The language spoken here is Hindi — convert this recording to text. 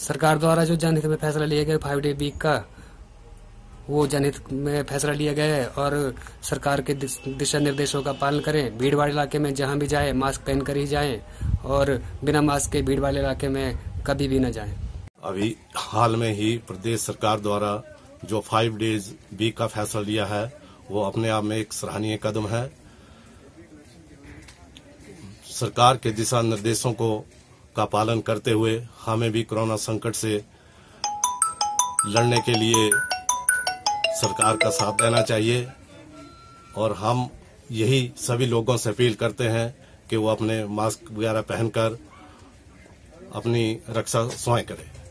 सरकार द्वारा जो जनहित में फैसला लिया गया 5 डे वीक का, वो जनहित में फैसला लिया गया है और सरकार के दिशा निर्देशों का पालन करें। भीड़ वाले इलाके में जहां भी जाए मास्क पहन कर ही जाएं और बिना मास्क के भीड़ वाले इलाके में कभी भी न जाएं। अभी हाल में ही प्रदेश सरकार द्वारा जो 5 डेज वीक का फैसला लिया है वो अपने आप में एक सराहनीय कदम है। सरकार के दिशा निर्देशों का पालन करते हुए हमें भी कोरोना संकट से लड़ने के लिए सरकार का साथ देना चाहिए और हम यही सभी लोगों से अपील करते हैं कि वो अपने मास्क वगैरह पहनकर अपनी रक्षा स्वयं करें।